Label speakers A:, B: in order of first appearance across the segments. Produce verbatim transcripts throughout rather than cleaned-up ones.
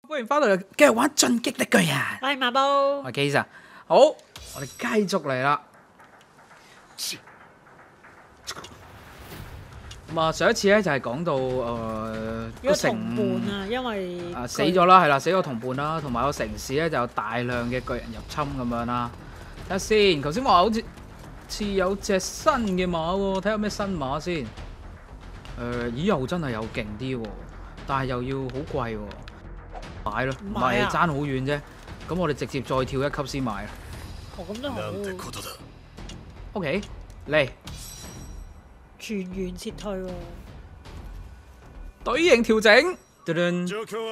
A: 歡迎翻到嚟，繼續玩進擊的巨人。
B: 我係馬布，
A: 我係基神。好，我哋繼續嚟啦。咁啊，上一次咧就係講到誒個
B: 同伴啊，因為
A: 啊死咗啦，係啦，死咗同伴啦，同埋個城市咧就有大量嘅巨人入侵咁樣啦。睇下先，頭先話好似似有隻新嘅馬喎，睇下咩新馬先。誒、呃，咦又真係有勁啲喎，但係又要好貴喎。買咯，唔係爭好遠啫。咁我哋直接再跳一級先買啦。
B: 哦，咁都好。
A: OK， 嚟。
B: 全員撤退喎。
A: 隊形調整。嘟嘟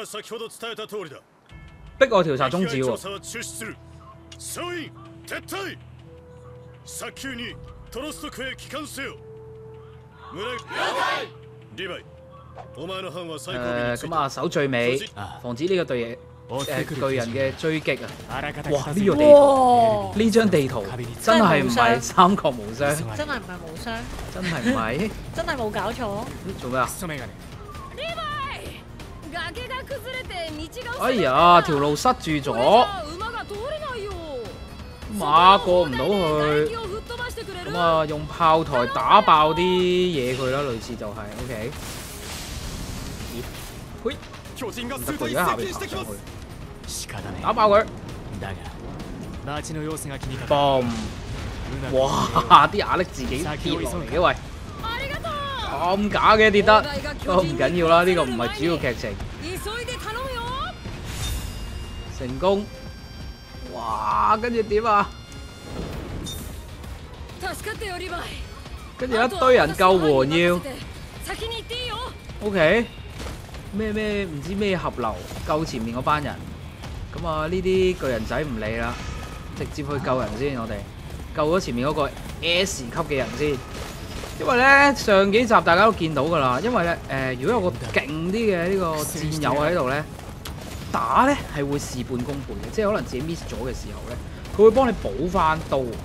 A: 逼我調查終止喎。誒咁啊，守最尾，防止呢個隊嘢誒巨人嘅追擊啊！哇！呢個地圖，呢張地圖真係唔係三國無雙，
B: 真係唔係無雙，
A: 真係唔係，
B: 真係冇搞錯。
A: 做咩啊？哎呀，條路塞住咗，馬過唔到去，咁啊用炮台打爆啲嘢佢啦，類似就係 OK。咦？唔得，佢而家下邊爬上去，打爆佢。嘣！哇！啲瓦礫自己跌落嚟嘅喂，咁假嘅跌得，不過唔緊要啦，呢個唔係主要劇情。成功！哇！跟住點啊？跟住一堆人救援要。OK。咩咩唔知咩合流救前面嗰班人，咁啊呢啲巨人仔唔理啦，直接去救人先。我哋救咗前面嗰個 S 級嘅人先，因為咧上幾集大家都見到噶啦，因為咧誒、呃、如果有個勁啲嘅呢個戰友喺度咧，打咧係會事半功倍嘅，即係可能自己 miss 咗嘅時候咧，佢會幫你補翻刀，同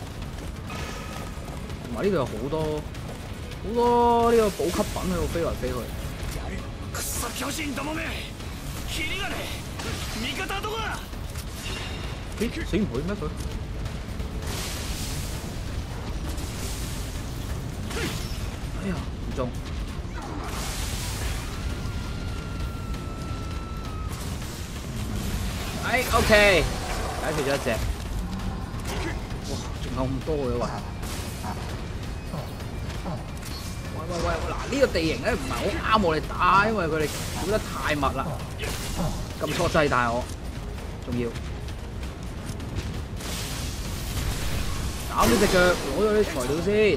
A: 埋呢度有好多好多呢個補給品喺度飛來飛去。咦，死唔去咩佢？哎呀，唔中！哎 ，OK， 解決咗一隻。哇，仲有咁多嘅喂！喂喂喂，嗱呢個地形咧唔係好啱我哋打，因為佢哋跳得太密啦，撳錯掣，但係我仲要搞呢隻腳，攞咗啲材料先，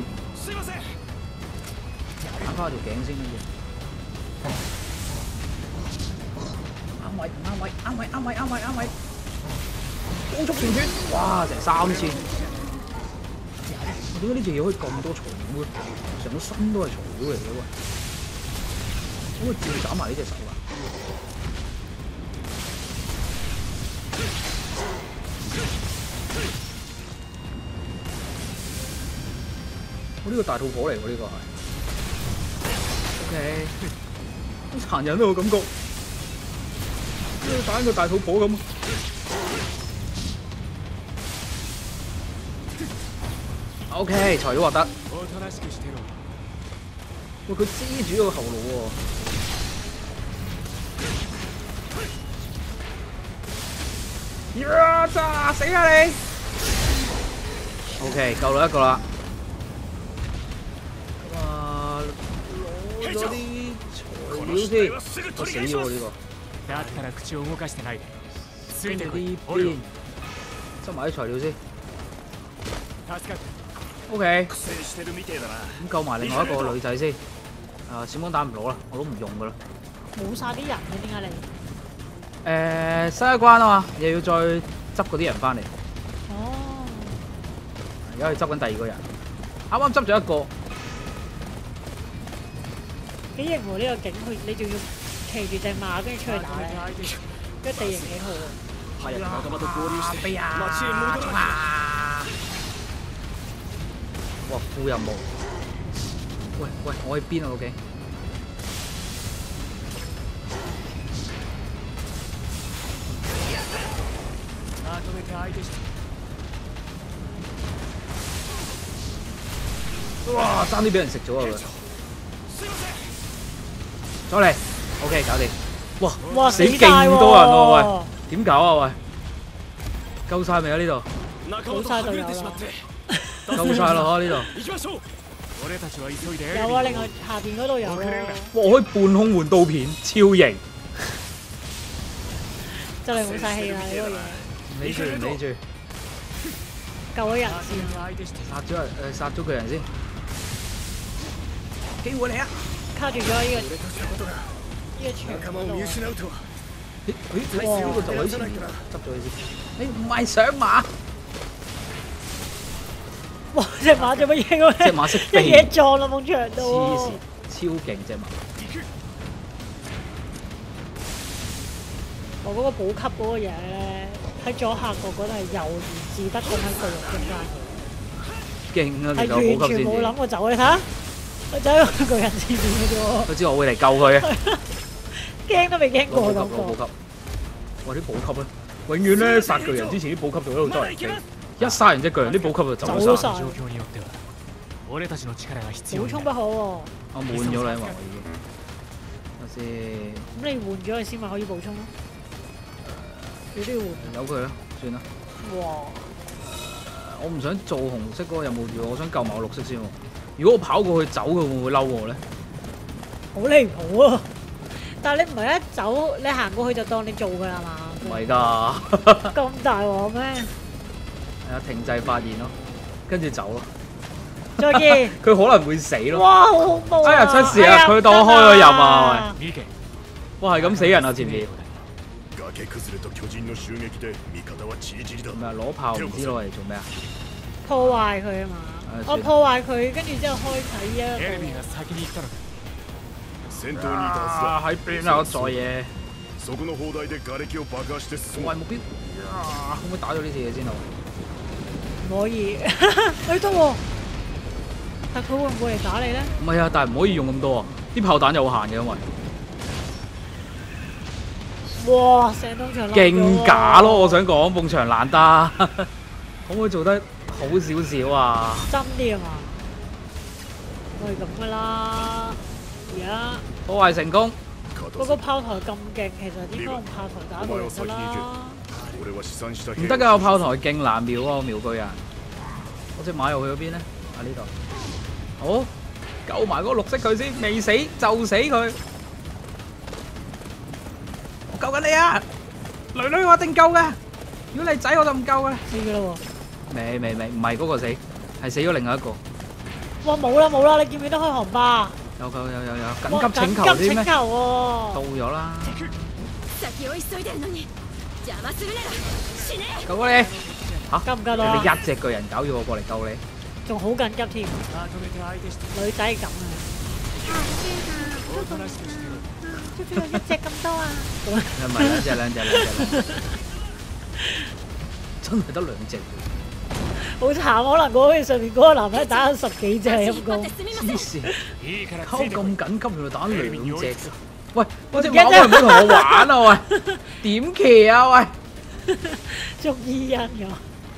A: 打翻條頸先跟住。啱位，啱位，啱位，啱位，啱位，啱位，高速旋轉，哇！成三千。點解呢隻嘢可以咁多材料嘅？成個身都係材料嚟嘅喎，可唔可以照斬埋呢隻手啊？我呢個大肚婆嚟喎，呢個係 OK， 好殘忍啊！我感覺，好似打緊個大肚婆咁。OK， 材料獲得。喂，佢遮住個後路喎。呀！炸死啊你 ！OK， 救到一個啦。咁啊，攞咗啲材料先。我死咗喎呢個。跟住啲邊，執埋啲材料先。OK， 咁救埋另外一個女仔先。啊，閃光彈唔攞啦，我都唔用噶啦。
B: 冇晒啲人嘅，點解你？
A: 誒，新一關啊嘛，又要再執嗰啲人翻嚟。
B: 哦。
A: 而家去執緊第二個人，啱啱執咗一個。
B: 幾型喎呢個景，佢你仲要騎住隻馬跟住出去打咧，跟住地形幾好喎。係啊，飛啊！哇，副任務！喂喂，我去邊啊？ OK。
A: 哇！爭啲俾人食咗啊佢。再嚟 ，OK 搞掂。哇！
B: 哇
A: 死勁多人喎喂，點搞啊喂？夠晒未啊呢度？
B: 夠晒就有啦。
A: 夠晒咯呢度。
B: 有啊，另外下邊嗰度有喎。
A: 哇！我可以半空換刀片，超型。
B: 就嚟冇晒氣啦呢個嘢。
A: 理住唔理住。
B: 救咗人先。
A: 殺咗人誒，殺咗個人先。機會嚟啊！
B: 卡住咗呢個呢個牆嗰度。
A: 誒誒，呢個就喺前面，執咗佢先。你唔係上馬？
B: 哇！隻馬做乜嘢咁？
A: 隻馬識飛，
B: 一嘢撞落埲牆度。
A: 黐線，超勁隻馬。
B: 我嗰個補給嗰個嘢咧，喺左下角嗰度係悠然自得咁喺巨人中間。
A: 勁啊！
B: 係完全冇諗過走，你睇下，我走喺個巨人前面嘅啫喎。
A: 佢知我會嚟救佢啊！
B: 驚都未驚過咁
A: 補給，哇！啲補給咧，永遠咧殺巨人之前啲補給就喺度周圍飛，一殺完隻巨人啲補給就走晒。
B: 補充不好喎。
A: 我滿咗啦，因為我已經。睇先。
B: 咁你換咗佢先咪可以補充咯？你都要換。
A: 由佢啦，算啦。
B: 哇！
A: 我唔想做紅色嗰個任務住，我想救埋我綠色先喎。如果我跑過去走，佢會唔會嬲我咧？
B: 好離譜啊！但係你唔係一走，你行過去就當你做㗎啦嘛？
A: 唔係㗎。
B: 咁大鑊咩？
A: 係啊，停滯發現咯，跟住走咯。
B: 再見。
A: 佢可能會死咯。
B: 哇！好恐怖啊！
A: 哎呀，出事啊！佢當我開咗任啊！喂，哇，係咁死人啊！前面。咩啊？攞炮唔知攞嚟做咩啊？
B: 破壞佢啊嘛！我破壞佢，跟住之後開啟啊！
A: 啊！喺邊啊？我在嘢。我係目標。啊！可唔可以打咗呢次嘢先啊？
B: 唔可以，佢得喎。但佢會唔會嚟打你咧？
A: 唔係啊，但係唔可以用咁多啊！啲炮彈有限嘅，因為。
B: 哇！成棟牆
A: 勁假咯！我想講，埲牆爛得，可唔可以做得好少少啊？
B: 真啲啊嘛！我係咁噶啦，而家
A: 破壞成功。
B: 嗰個炮台咁勁，其實應該用炮台打到人噶啦。
A: 唔得㗎，我炮台勁難瞄啊！我瞄巨人。我隻馬又去咗邊咧？啊呢度。好，救埋嗰個綠色佢先，未死就死佢。我救緊你啊！女女我一定救嘅。如果你仔我就唔救嘅。
B: 死㗎啦喎！
A: 未未未，唔係嗰個死，係死咗另外一個。
B: 哇冇啦冇啦！你見唔見得開航吧？
A: 有有有有有緊急請求添咩？
B: 緊急請求喎！
A: 到咗啦！救過你嚇？
B: 救唔救到啊？
A: 你一隻巨人搞要我過嚟救你，
B: 仲好緊急添。女仔咁啊！一隻咁多啊！
A: 唔係兩隻兩隻兩隻，真係得兩隻。
B: 好慘，可能嗰個上面嗰個男人打咗十幾隻陰公。
A: 黐線，溝咁緊急，原來打兩隻。喂，嗰隻馬會唔會同我玩啊？喂，點騎啊？喂，
B: 捉伊人㗎，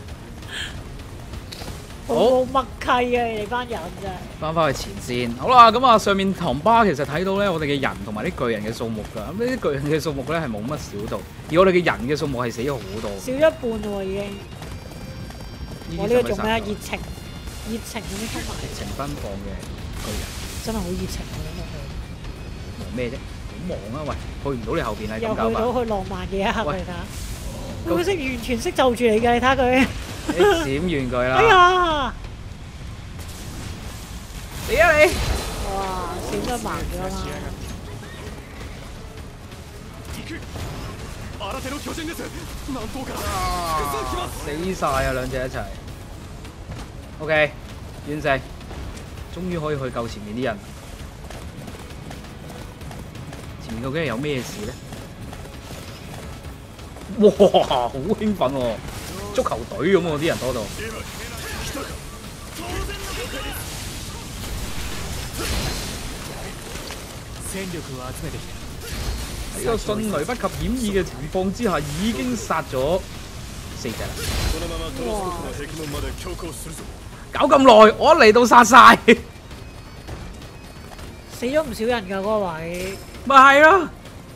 B: 好冇默契啊！你哋班人真係。
A: 翻返去前線，好啦，咁啊上面塘巴其實睇到咧，我哋嘅人同埋啲巨人嘅數目㗎，咁呢啲巨人嘅數目咧係冇乜少到，而我哋嘅人嘅數目係死咗好多。
B: 少一半喎已經。我呢個做咩啊？熱情，熱情咁樣衝埋。
A: 熱情奔放嘅巨人。
B: 真係好熱情啊！
A: 忙咩啫？好忙啊！喂，去唔到你後邊係
B: 又
A: 咁搞法。
B: 去到去浪漫嘅一刻，你睇下。佢識完全識就住你㗎，你睇下佢。
A: 你閃完佢啦！
B: 哎呀！
A: 嚟啊你！
B: 哇！閃得慢咗啦。
A: 死晒啊！兩隻一齊。OK，完成，終於可以去救前面啲人。前面究竟係有咩事咧？哇！好興奮喎，足球隊咁喎，啲人多到。喺個迅雷不及掩耳嘅情況之下，已經殺咗四隻啦。
B: 哇！
A: 搞咁耐，我一嚟到殺晒，
B: 死咗唔少人㗎嗰個位。
A: 咪係咯。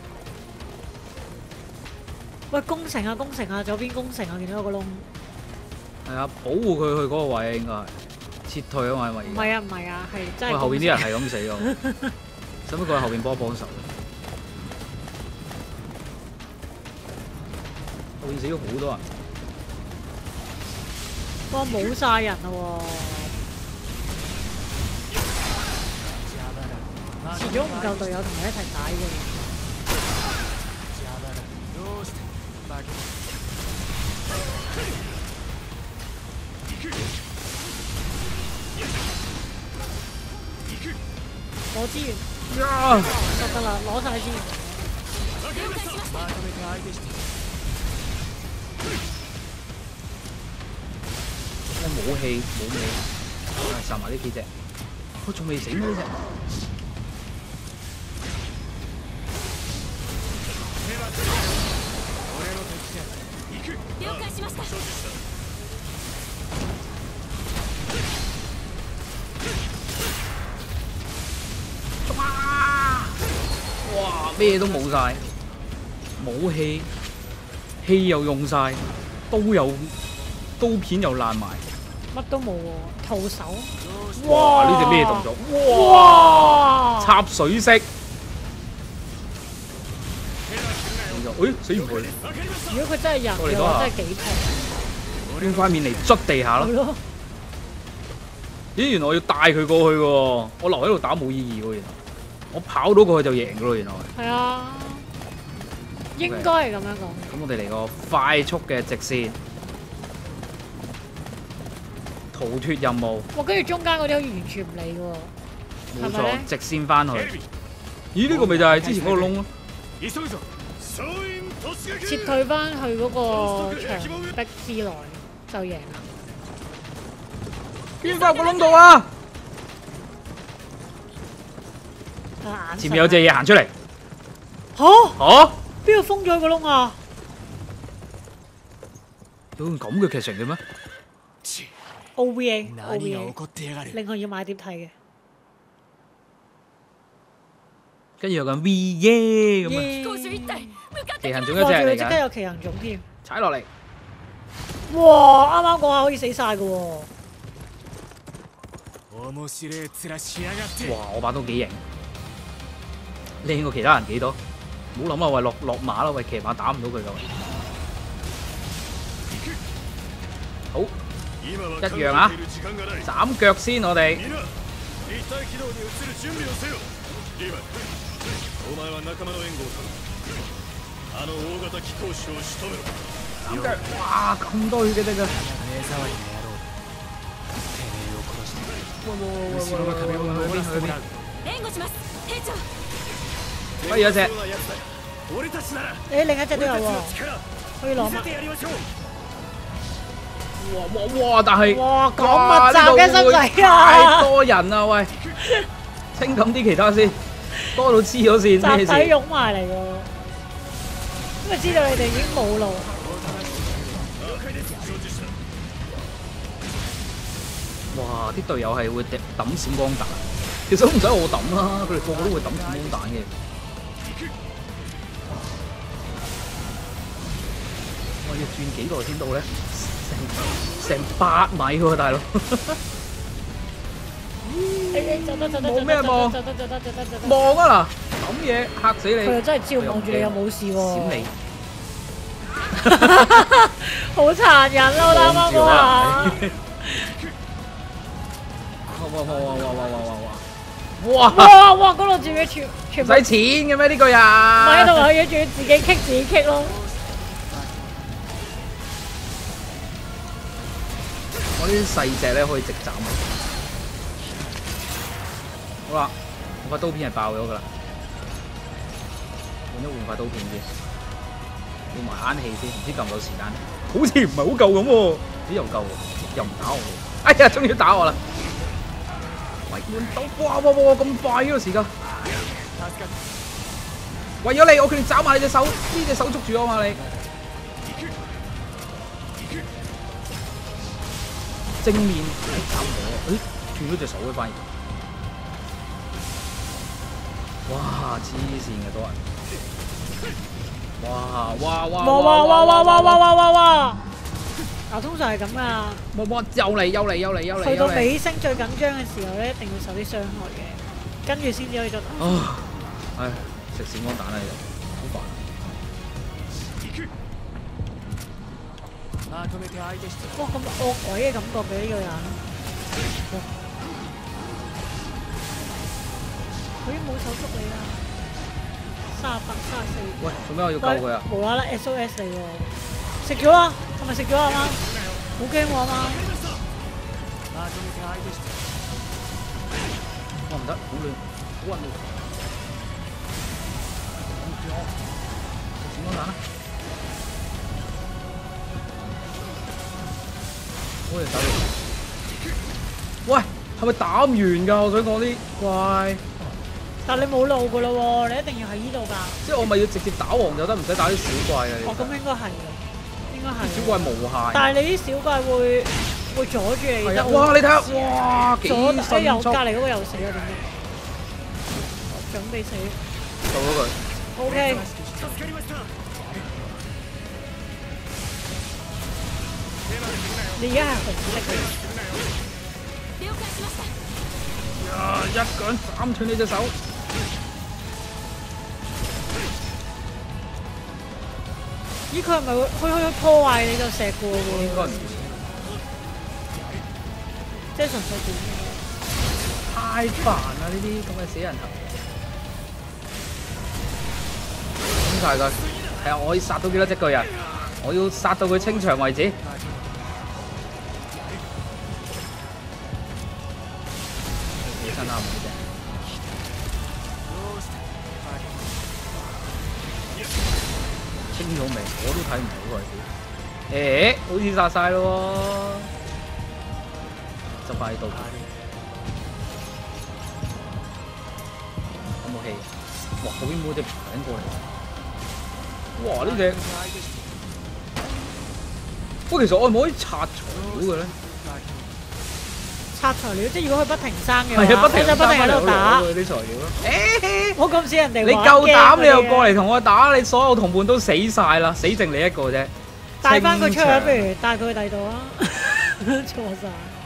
B: 喂，攻城啊攻城啊，左邊攻城啊，見到有個窿。
A: 係啊，保護佢去嗰個位應該係撤退啊嘛，因為
B: 唔係啊唔係啊，係真係。
A: 喂，後邊啲人係咁死㗎，使唔使過去後邊幫幫手？後邊死咗好多人。
B: 哇！冇晒人啦喎，遲早唔夠隊友同你一齊打嘅。攞資源就得啦，攞晒資源。
A: 我冇氣冇尾，殺埋呢幾隻，我仲未死咩呢隻？哇！咩都冇晒，武器氣又用晒，刀又刀片又爛埋。
B: 乜都冇喎，徒手。
A: 哇！呢隻咩動作？哇！插水式。誒，死唔去。
B: 如果佢真係人嘅話，真係幾痛。
A: 用塊面嚟捽地下咯。咦？原來我要帶佢過去喎，我留喺度打冇意義喎，原來。我跑到過去就贏噶咯，原來。
B: 係啊，應該係咁樣講。
A: 咁我哋嚟個快速嘅直線。逃脫任務。
B: 哇！跟住中間嗰啲完全唔理喎。
A: 冇錯，直線翻去。咦？呢個咪就係之前嗰個窿咯。
B: 撤退翻去嗰個牆壁之內就贏啦。
A: 邊翻入個窿度啊！
B: 前
A: 面有隻嘢行出嚟。
B: 嚇
A: 嚇！
B: 邊度封咗個窿啊？
A: 有咁嘅劇情嘅咩
B: ？O V A O V A， 另外要買碟睇嘅。
A: 跟住有個 V 耶咁啊！奇行種一隻嚟㗎。
B: 即刻有奇行種添。
A: 踩落嚟。
B: 哇！啱啱嗰下可以死晒㗎喎。
A: 哇！我把刀幾型，靚過其他人幾多？唔好諗啊！喂，落落馬啦！喂，騎馬打唔到佢㗎。好，一樣啊！斬腳先，我哋。斬腳！哇！咁多血嘅得㗎。喂喂喂喂喂喂！去邊去邊？不如有隻。誒，
B: 另一隻都有喎，可以攞嗎？
A: 哇哇哇！但係
B: 哇咁密集嘅身仔啊！
A: 太多人啊！喂，清咁啲其他先，多到黐咗線。
B: 集體湧埋嚟喎，因為知道你哋已經冇路行。
A: 哇！啲隊友係會抌閃光彈，其實都唔使我抌啦，佢哋個個都會抌閃光彈嘅。我要轉幾個先到咧？成成八米喎，大佬！冇咩望？望啊嗱！抌嘢嚇死你！
B: 佢又真係照望住你又冇事喎。
A: 閃你！
B: 好殘忍咯！啱啱嗰下。
A: 哇哇哇哇哇哇哇！哇
B: 哇哇！嗰度自己全全
A: 部使錢嘅咩？呢個人
B: 唔係，同埋佢仲要自己棘自己棘咯。
A: 我呢啲細隻咧可以直斬。好啦，我把刀片係爆咗噶啦，換一換塊刀片先，換埋慳氣先，唔知夠唔夠時間？好似唔係好夠咁喎，咦又夠喎，又唔打我，哎呀，終於打我啦！喂，換刀，哇哇哇咁快呢個時間！為咗你，我決定斬埋你隻手，呢隻手捉住我嘛你。 正面誒斬我，誒斷咗隻手嘅反而。哇！黐線嘅多人。哇哇哇
B: 哇哇哇哇哇哇哇哇哇！嗱，通常係咁噶。
A: 哇哇！又嚟又嚟又嚟又嚟！
B: 去到尾聲最緊張嘅時候咧，一定要受啲傷害嘅，跟住先至可以再打。
A: 啊！唉，食閃光彈啦，又好煩。
B: 哇！咁惡鬼嘅感覺嘅呢個人。佢已經冇手捉你啦。三十八、三十四。
A: 喂，做咩我要救佢啊？
B: 無啦啦 S O S 嚟喎，食咗啦，係咪食咗啊媽？好驚喎阿媽！
A: 我唔得，好亂，好混亂。擋住我，食閃光彈啦！好隻手嚟。喂，係咪打唔完㗎？我想講啲怪。
B: 但你冇路噶咯喎，你一定要喺呢度㗎。
A: 即係我咪要直接打王就得，唔使打啲小怪嘅。
B: 哦，咁應該係嘅，應該係。
A: 小怪無限。
B: 但係你啲小怪會會阻住你。
A: 係啊！哇！你睇下，哇！幾迅速。
B: 誒又隔離嗰個又死啊！點解？準備死。
A: 救咗佢。
B: O K。你而家係紅色嘅。
A: 啊！一個人斬斷你隻手。
B: 咦？佢係咪會佢可以破壞你就石嘅喎？
A: 應該唔
B: 即係純粹點嘅？
A: 太煩啦！呢啲咁嘅死人頭。點解㗎？係啊！我可以殺到幾多隻巨人？我要殺到佢清場為止。起身啦，唔好啫。清咗未？我都睇唔到佢。誒，好似殺晒咯喎！執翻喺度。有冇氣？哇！嗰邊冇隻餅過嚟。哇！呢隻，喂，其實我可唔可以拆材料嘅咧？
B: 拆材料，即係如果佢不停生嘅話，
A: 係啊，不停
B: 就不停喺度打
A: 啲材料咯。誒，
B: 我咁似人哋。
A: 你夠膽你又過嚟同我打，你所有同伴都死晒啦，死剩你一個啫。
B: 帶翻佢出去，不如帶佢去第二度啊！錯晒，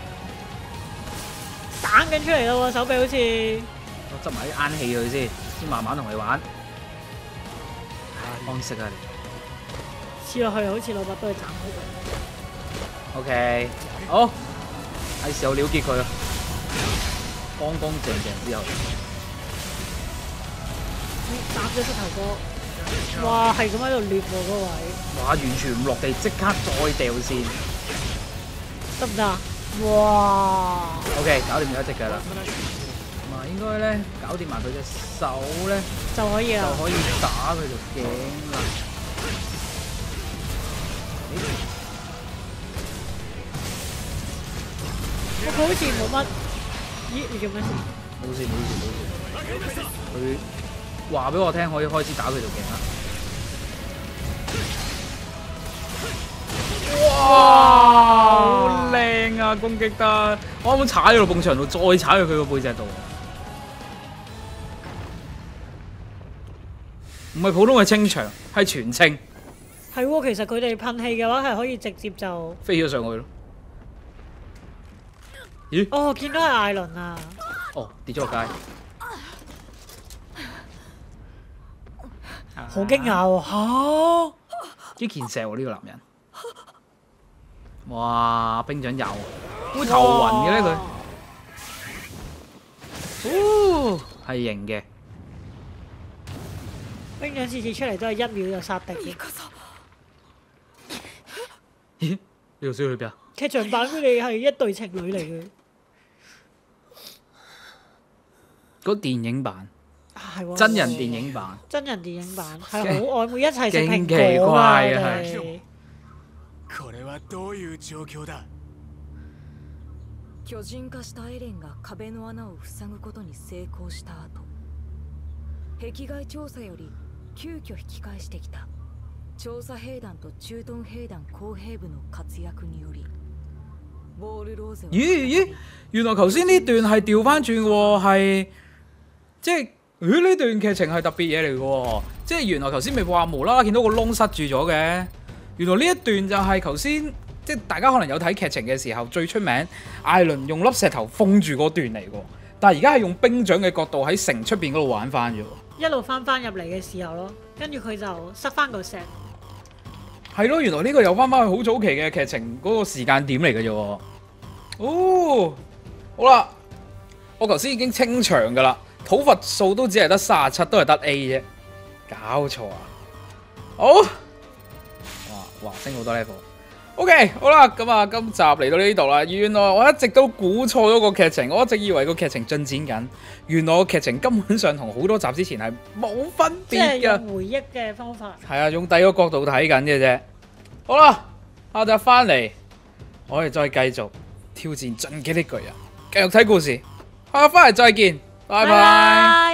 B: 彈緊出嚟咯喎，手臂好似。
A: 我執埋啲啱氣佢先，先慢慢同你玩。安息啊你！
B: 黐落去好似老伯都係斬開佢。
A: O K， 好，係時候了結佢啦，乾乾淨淨之後。
B: 斬咗膝頭哥，哇，係咁喺度裂喎嗰位。
A: 哇，完全唔落地，即刻再掉線，
B: 得唔得啊？哇
A: ！O K， 搞掂咗一隻㗎啦。咁啊，應該咧搞掂埋佢隻手咧，
B: 就可以啦，
A: 就可以打佢條頸啦。
B: 我佢好似冇乜，咦？你做咩事？
A: 冇事冇事冇事，佢話俾我聽可以開始打佢條頸啦。哇！好靚啊，攻擊得！我啱啱踩咗落埲牆度，再踩去佢個背脊度。唔係普通嘅清場，係全清。
B: 係喎，其實佢哋噴氣嘅話係可以直接就
A: 飛咗上去咯。咦？
B: 哦，見到係艾倫啊！
A: 哦，跌咗落街。
B: 好驚訝喎！嚇！
A: 啲健碩喎呢個男人。哇！兵長有，會頭暈嘅咧佢。哦，係型嘅。
B: 兵長次次出嚟都係一秒就殺敵嘅。
A: 咦？呢個需要去邊啊？
B: 劇場版佢哋係一對情侶嚟嘅。
A: 嗰電影版。
B: 係喎。
A: 真人電影版。
B: 真人電影版係好曖昧，一齊食蘋
A: 奇
B: 果啊！
A: 怪啊
B: 係。
C: これはどういう状況だ？
D: 巨人化したエレンが壁の穴を塞ぐことに成功した後、壁外調査より急遽引き返してきた調査兵団と駐屯兵団工兵部の活躍により、 ボールローゼは
A: 咦咦，原來頭先呢段係調翻轉喎，係即係咦呢段劇情係特別嘢嚟嘅喎，即係原來頭先咪話無啦啦見到個窿塞住咗嘅，原來呢一段就係頭先即係大家可能有睇劇情嘅時候最出名，艾倫用粒石頭封住嗰段嚟嘅，但係而家係用兵長嘅角度喺城出邊嗰度玩翻啫喎。
B: 一路翻翻入嚟嘅時候咯，跟住佢就塞翻個石。
A: 係咯，原來呢個又翻翻去好早期嘅劇情嗰個時間點嚟嘅啫喎。哦，好啦，我頭先已經清場噶啦，討伐數都只係得三十七，都係得 A 啫，搞錯啊！好，哇哇升好多 level。OK， 好啦，咁啊，今集嚟到呢度啦。原來我一直都估錯咗個劇情，我一直以為個劇情進展緊，原來個劇情根本上同好多集之前係冇分別嘅。
B: 即係用回憶嘅方法。
A: 係啊，用第二個角度睇緊嘅啫。好啦，下集翻嚟，我哋再繼續挑戰進擊的巨人，繼續睇故事。下集翻嚟再見，拜拜。